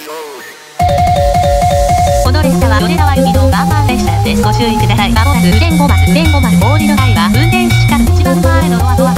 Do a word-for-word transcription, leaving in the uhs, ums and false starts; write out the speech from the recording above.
この列車は米沢行きのバーマン列車です。ご注意ください。まもなく宇田ご丸、宇田ご丸、大路の台は運転士から一番前のドアドア